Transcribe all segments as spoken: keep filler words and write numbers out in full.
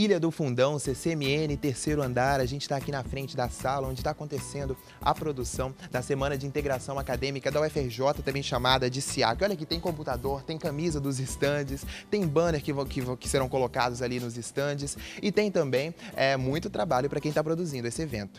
Ilha do Fundão, C C M N, terceiro andar. A gente está aqui na frente da sala onde está acontecendo a produção da Semana de Integração Acadêmica da U F R J, também chamada de SIAC. Olha aqui, tem computador, tem camisa dos estandes, tem banner que, que, que serão colocados ali nos estandes e tem também é, muito trabalho para quem está produzindo esse evento.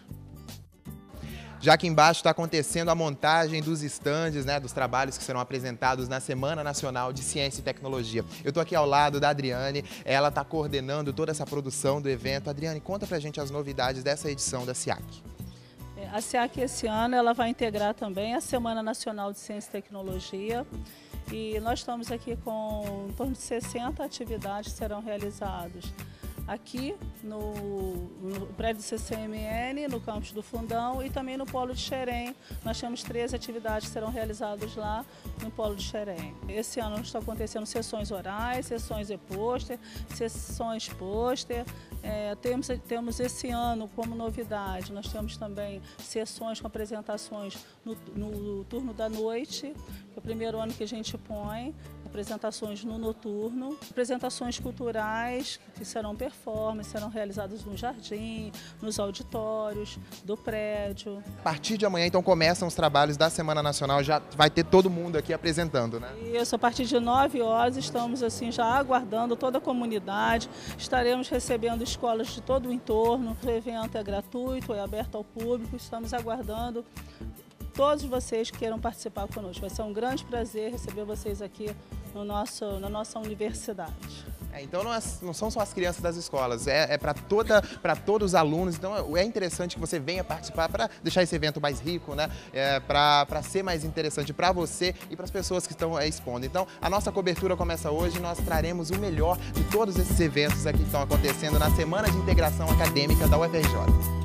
Já aqui embaixo está acontecendo a montagem dos estandes, né, dos trabalhos que serão apresentados na Semana Nacional de Ciência e Tecnologia. Eu estou aqui ao lado da Adriane, ela está coordenando toda essa produção do evento. Adriane, conta pra gente as novidades dessa edição da SIAC. A SIAC esse ano ela vai integrar também a Semana Nacional de Ciência e Tecnologia. E nós estamos aqui com em torno de sessenta atividades que serão realizadas aqui no, no prédio do C C M N, no campus do Fundão e também no Polo de Xerém. Nós temos treze atividades que serão realizadas lá no Polo de Xerém. Esse ano estão acontecendo sessões orais, sessões e-pôster, sessões pôster. É, temos, temos esse ano como novidade, nós temos também sessões com apresentações no, no turno da noite, que é o primeiro ano que a gente põe, apresentações no noturno, apresentações culturais que serão performances, serão realizadas no jardim, nos auditórios do prédio. A partir de amanhã, então, começam os trabalhos da Semana Nacional, já vai ter todo mundo aqui apresentando, né? Isso, a partir de nove horas estamos assim já aguardando toda a comunidade, estaremos recebendo escolas de todo o entorno, o evento é gratuito, é aberto ao público, estamos aguardando todos vocês que queiram participar conosco. Vai ser um grande prazer receber vocês aqui no nosso, na nossa universidade. É, então não, é, não são só as crianças das escolas, é, é para todos os alunos. Então é interessante que você venha participar para deixar esse evento mais rico, né? É, para ser mais interessante para você e para as pessoas que estão é, expondo. Então a nossa cobertura começa hoje e nós traremos o melhor de todos esses eventos aqui que estão acontecendo na Semana de Integração Acadêmica da U F R J.